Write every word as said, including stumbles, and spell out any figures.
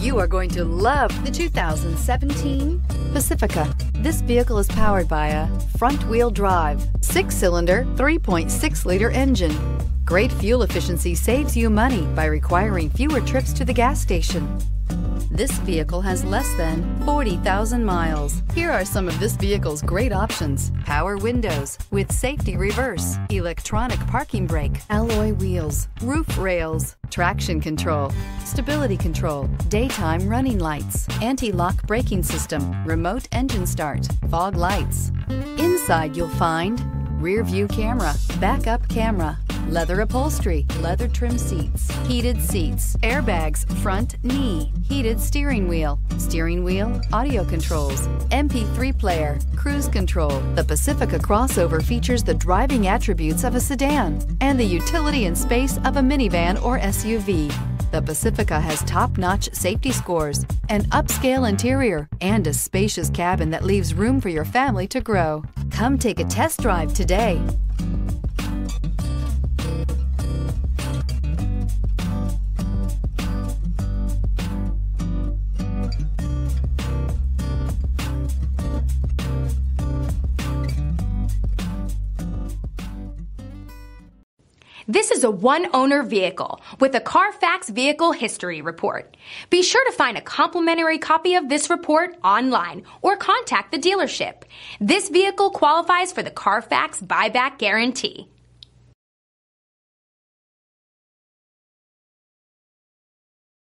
You are going to love the two thousand seventeen Pacifica. This vehicle is powered by a front-wheel drive, six-cylinder, three point six liter engine. Great fuel efficiency saves you money by requiring fewer trips to the gas station. This vehicle has less than forty thousand miles. Here are some of this vehicle's great options: power windows with safety reverse, electronic parking brake, alloy wheels, roof rails, traction control, stability control, daytime running lights, anti-lock braking system, remote engine start, fog lights. Inside you'll find rear view camera, backup camera, leather upholstery, leather trim seats, heated seats, airbags, front knee, heated steering wheel, steering wheel audio controls, M P three player, cruise control. The Pacifica crossover features the driving attributes of a sedan and the utility and space of a minivan or S U V. The Pacifica has top-notch safety scores, an upscale interior, and a spacious cabin that leaves room for your family to grow. Come take a test drive today. This is a one-owner vehicle with a Carfax Vehicle History Report. Be sure to find a complimentary copy of this report online or contact the dealership. This vehicle qualifies for the Carfax Buyback Guarantee.